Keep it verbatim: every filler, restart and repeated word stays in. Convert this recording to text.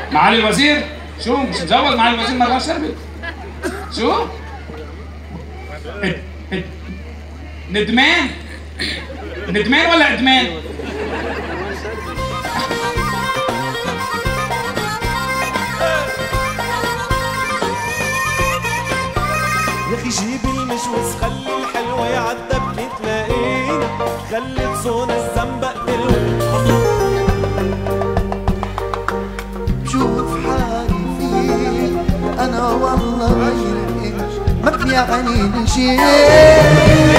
معالي الوزير شو مش متجوز معالي الوزير مروان شربي؟ شو؟ اد اد ندمان ندمان ولا ادمان؟ يا اخي جيب المجوز خلي الحلوة يعذبني تلاقينا خلي تصون الزنبق تلوي بشوف حالي فيك انا والله غيرك ما بيعنيني شي